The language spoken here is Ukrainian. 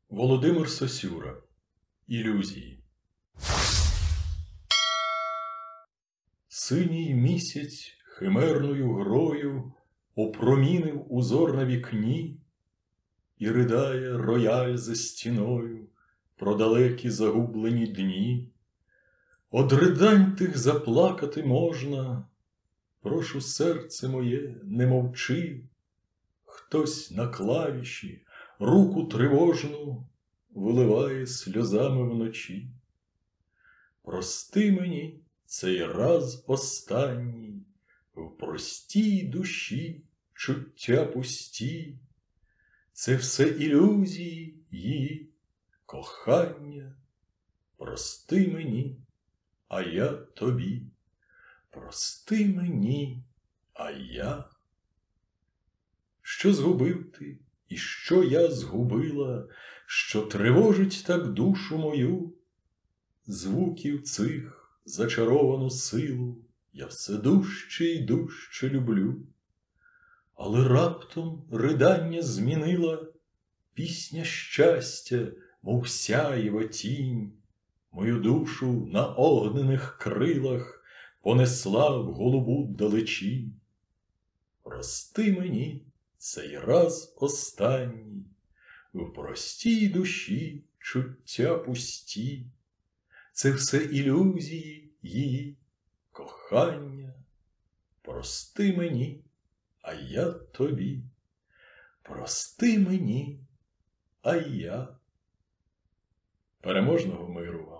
Володимир Сосюра. Ілюзії. Синій місяць химерною грою опромінив узор на вікні, і ридає рояль за стіною про далекі загублені дні. Од ридань тих заплакати можна, прошу, серце моє, не мовчи. Хтось на клавіші руку тривожну виливає сльозами вночі. Прости мені цей раз останній, в простій душі чуття пусті. Це все ілюзії її кохання. Прости мені, а я тобі. Прости мені, а я. Що згубив ти, і що я згубила, що тривожить так душу мою? Звуків цих зачаровану силу я все дужче й дужче люблю. Але раптом ридання змінила пісня щастя, мов сяєва тінь. Мою душу на огнених крилах понесла в голубу далечінь. Прости мені цей раз останній, в простій душі чуття пусті. Це все ілюзії її кохання. Прости мені, а я тобі. Прости мені, а я. Переможного миру вам.